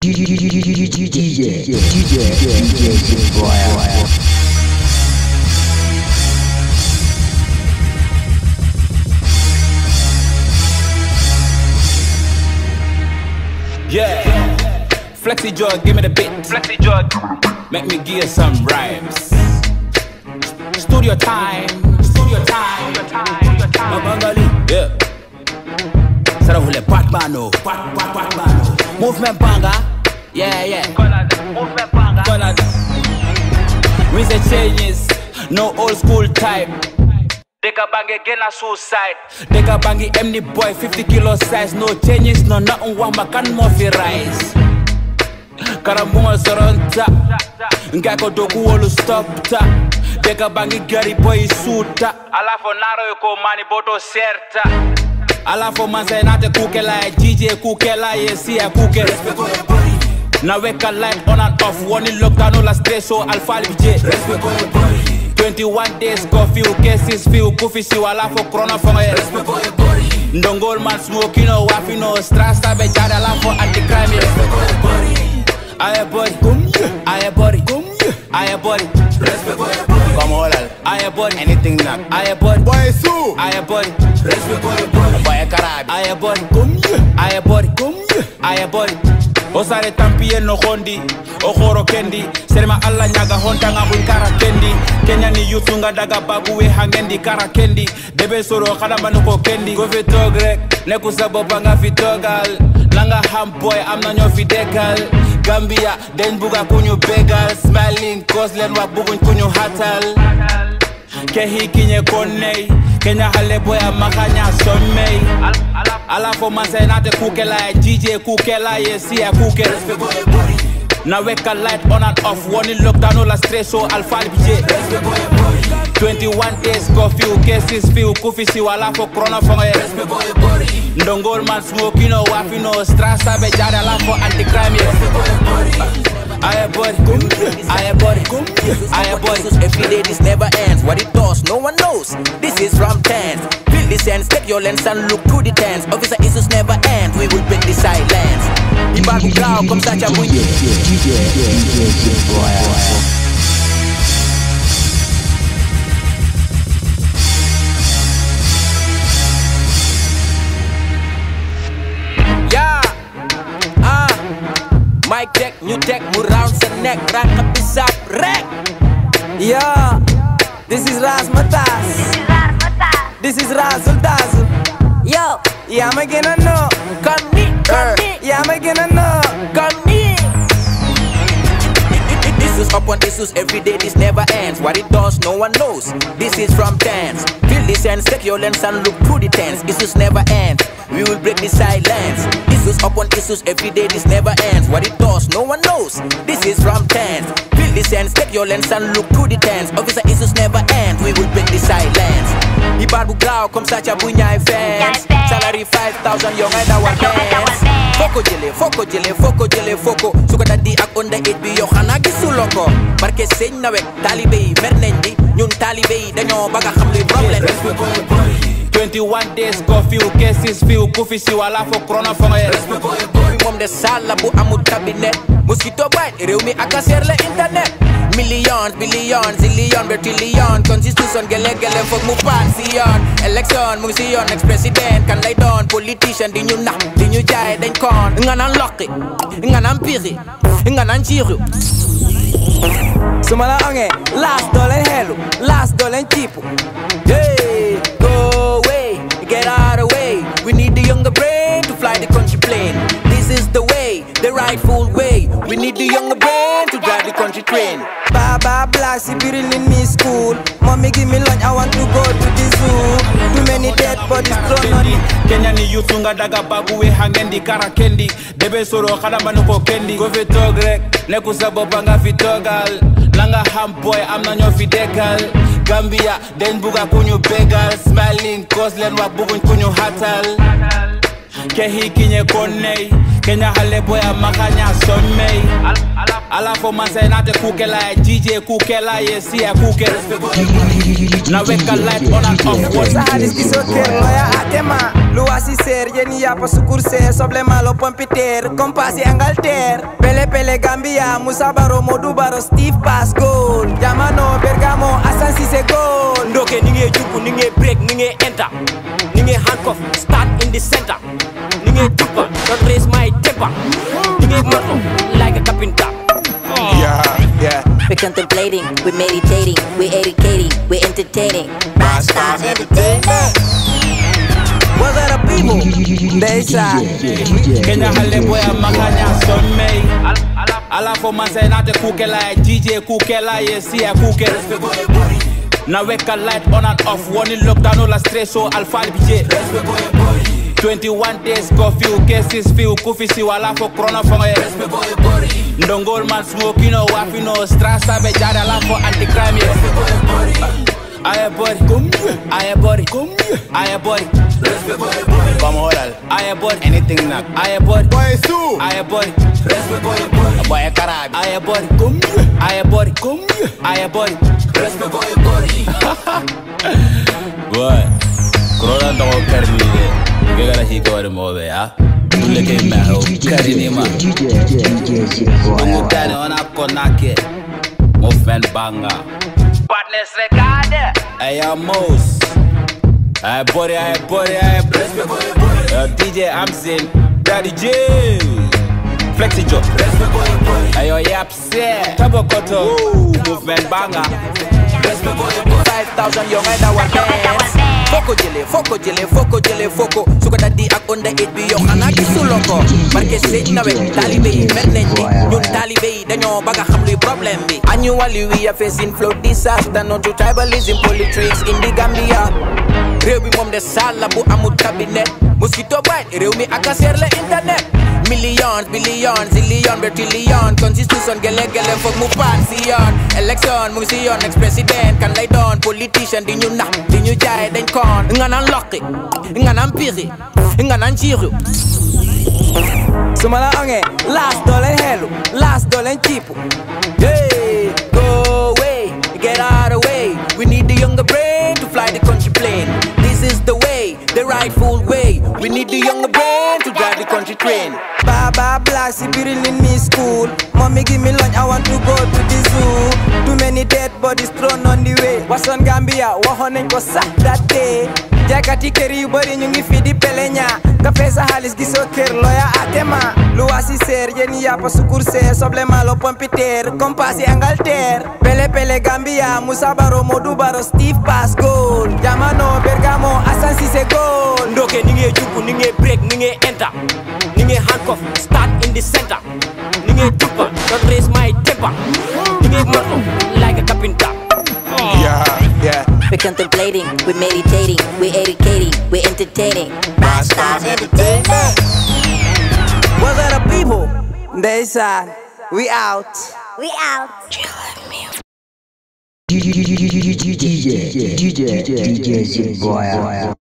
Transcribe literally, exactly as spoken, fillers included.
Yeah, Flexi Jug, give me the beat. Flexi Jug, make me give you some rhymes. Studio time, studio time, studio time. Bangali, yeah. Sara hule Batmano, Bat Bat Batmano. Movement banga, yeah yeah. Movement banga. We say changes, no old school type. Deka bangi again a suicide. Deka bangi M D boy fifty kilo size. No changes, no nothing one makan more fi rise. Karambunga soronta, ngako doku wolu stop ta. Deka bangi gari boy suta. Alafo naro yoko mani boto serta. Alafo mansa nate kukela G J kukela yesi ya kuke. Na weka light on and off. One in lockdown all stress so alpha J. twenty-one days curfew, cases few, kufi si wala for corona for my respect for your body. Ndongol man smoking no wafi no stress tabe jada la for anti-crime. Respect for your body. Aye body, come here. Aye body, come here. Aye body. Respect for your body. Come on, aye body. Anything not. Aye body. Boy so. Aye body. Respect for your body. Boy karabi. Aye body, come here. Aye body, come here. Aye body. Osare tampiye no hondi, okoro kendi. Serema alla nyaga honta ngabun kara kendi. Kenya ni yutunga daga babuwe hangendi kara kendi. Debe soro kada manuko kendi. Go fi togrek, neku sabo banga fi togal. Langa ham boy, I'm not your fidecal. Gambia, den buga kunyu begal. Smiling, coslen wa bugun kunyu hatal. Kehi kinye konei. Kenya hale boy amakanya somei. Ala for mansa nate kukela G J kukela yesi ya kuke. Respect for your body. Na weka light on and off. One in lockdown all stress so alpha J. Respect for your body. twenty-one days curfew, cases few, kufi si wala for corona for my. Respect for your body. Ndongol man smoking no wafi no stress tabe jada la for anti-crime. Respect for your body. Aye body, come here. Aye body, come here. Aye body. Every day this never ends. What it does, no one knows. This is from tens. Feel the sense, take your lens and look through the tens. Officer issues never end. We will break the silence. Ibagu crowd, come such a boy. Mic check, new tech, mu round sa neck, rak kapisap, rek. Yeah, this is Ras Matas. This is Razzle Dazzle. Yo, yeah, I'm gonna know. Come me, come me. Yeah, I'm gonna know. Come me. Issues upon issues every day, this never ends. What it does, no one knows. This is from tens. Feel the sense, take your lens and look through the tens. Issues never end. We will break the silence. Issues upon issues every day, this never ends. What it does, no one knows. This is from tens. Feel the sense, take your lens and look through the tens. Officer issues never end. We will break the silence. Ibarbu grau, come such a bunyai fans. Salary five thousand young and our fans. Foko jele, foko jele, foko jele, foko. Suka dadi ak on the eight bi yo xana gisul loko. Barke señ na wek talibé yi mer nañ di. Ñun talibé yi dañoo baga xam luy problème. twenty-one days curfew, cases few, kufi si wala for corona for my. Respect for your body. Mom de sala bu amul cabinet. Mosquito bite, réew mi ak ser le internet. Millions, billions, zillion, bertillion. Constitution gele gele fok mu pass si yoon. Election mu ngi si yoon, ex president kan lay doon. Politician di ñu nax, di ñu jaay dañ koon. Nga naan lokki, nga naan piri, nga naan ciiru. Sumala onge, last dollar hello, last dollar chipu. Hey, go away, get out of the way. We need the younger brain to fly the country plane. This is the way, the rightful way. We need the younger brain to drive the country train. Baba Blasi Biril in me school. Mommy give me lunch, I want to go to the zoo. Too many dead bodies thrown on it. Kenya ni yutunga daga babuwe hangendi kara kendi. Debe soro kada manuko kendi. Go fi togrek, neku sabo banga fi togal. Langa ham boy, I'm not your fidecal. Gambia, den buga kunyu begal. Smiling, coslen wa bugun kunyu hatal. Kehi kinye konei. Kenya hale boy amakanya somei. Ala for mansa nate kukela G J kukela yesi ya kuke. Na weka light on and off. Sa hadis kisoker loya atema. Luasi ser yeni ya pa sukur ser. Soble malo pompiter. Kompasi Angleterre. Pele Gambia, Musa Baro, Modou Baro, Steve Pass Goal. Jamano, Bergamo, Hassan Cissé Goal. Ndoke ninge juku, ninge break, ninge enter. Ninge handcuff, stand in the center. Ninge tupa, don't raise my temper. Ninge moto, like a carpenter. Yeah, yeah. We're contemplating, we're meditating, we're educating, we're entertaining. Rastars Entertainment. What's up, people? They say Kenya hale boya makanya somei. Ala for man say not the kukela, D J kukela, yes, yeah, kukela. Now wake a light on and off, one in lockdown, all a stress, so alpha B J. twenty-one days, curfew, cases, few, kufi si wala for corona for me. Ndongol man smoking, no wafi, no stress, sabe jada la for anti-crime. Aye body, come here. Aye body, come here. Aye body, come hold Aye body, anything knock. Aye body, Boy, Sue. aye body, boy Karabi. Aye body, come here. Aye body, come here. Aye body, boy. Corona don't carry me there. We gotta hit over the move, yeah. Look at me, carry me, man. I'm gonna on a konake, movement banger. Partners record. I am Mouse. I body, I body, I body. Uh, D J Amzin, Daddy J, Flexi Joe. Ayo Yapse, Tabokoto, movement banger. Five thousand young and our dance. Foko jele, foko jele, foko jele, foko. Suka dadi ak onda eight bi young anaki suloko. Marke sej na wek talibe yi menenji. Ñun talibe yi dañoo baga xam luy problème bi. Annually we are facing flood disaster, not to tribalism politics in the Gambia. Réew bi moom de sala bu amul cabinet. Mosquito bite, réew mi akaseer la internet. Millions, billions, zillions, bertillions. Constitution gele gele fok mu pass si yoon. Election mu ngi si yoon, ex-president kan lay doon. Politician di ñu nax, di ñu jaay dañ koon. Nga naan loqi, nga naan piri, nga naan ciiru. Sumala onge, last dollar hello, last dollar chipu. Hey, go away, get out of the way. We need the younger brain to fly the country plane. This is the way, the rightful way. We need the younger brain to drive the country train. Baba Black, Sibiril in me school. Mommy give me lunch, I want to go to the zoo. Too many dead bodies thrown on the way. What's on Gambia? What on go sack that day? Jakati keri body nyungi fidi pelenya. Kafesa halis giso ker loya atema. Luasi ser yeni yapa sukur ser soble malo pompiter. Kompasi Angleterre. Pele pele Gambia, Musa Baro, Modou Baro, Steve Pass Goal. Jamano, Bergamo, Hassan Cissé Goal. Ndoke ninge juku, ninge break, ninge enter. Ninge handcuff, stand in the center. Ninge tupa, don't raise my temper. Ninge moto, like a carpenter. Yeah, yeah. We're contemplating, we're meditating, we're educating, we're entertaining. Rastars Entertainment. What's up, people? They say we out. We out. D J, D J, D J, D J, D J, Boy.